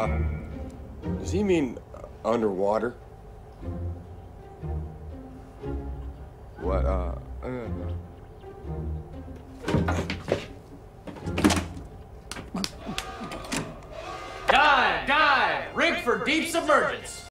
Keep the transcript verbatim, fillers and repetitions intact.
Uh, does he mean underwater? What, uh, uh... Dive, dive! Rig for deep submergence!